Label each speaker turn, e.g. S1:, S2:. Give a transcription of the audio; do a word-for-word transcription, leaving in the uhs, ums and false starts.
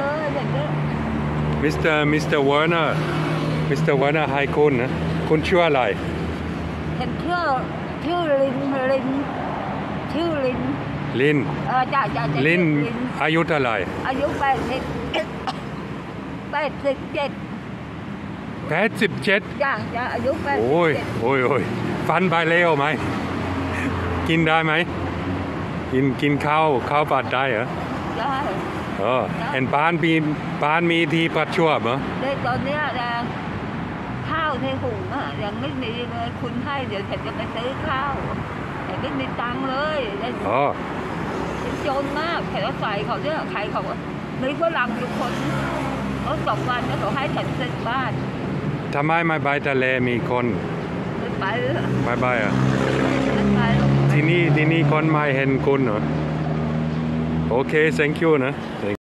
S1: เลยอย่างนี้
S2: มิสเตอร์มิสเตอร์วอร์เนอร์มิสเตอร์วอร์เนอร์ให้คุณนะคุณชื่ออะไร
S1: ฉันชื่อชื่อลินลินชื่อลิน
S2: ลิน
S1: เออจ้าจ้า
S2: ลินอายุเท่าไหร่
S1: อายุแปดสิบแปดสิบเจ็ด
S2: แปดสิบเจ็ด
S1: จ้าจ้าอายุแปด
S2: โอ้ยโอ้ยโอ้ยฟันไปเร็วไหมกินได้ไหมกินกินข้าวข้าวผัดได้เหรอ
S1: ได้
S2: เออเห็นบ้านมีบ้านมีที่ผัดชั่วเหรอ
S1: ในตอนนี้นะข้าวในหุงอ่ะยังไม่มีเลยคุณให้เดี๋ยวฉันจะไปซื้อข้าวแต่ไม่มีตังค์เลย
S2: อ๋อ
S1: จนมากแต่ว่าใส่เขาเนี่ยใครเขามีฝรั่งอยู่คนเขาสองวันแล้วเขาให้ฉันซื้อบ้าน
S2: ทำไมไม่ไปทะเลมีคน
S1: ไม่ไป
S2: ไม่ไปอ่ะ
S1: ไม่ไป
S2: ที่นี่ที่นี่คนไม่เห็นคุณเหรอโอเค thank you นะ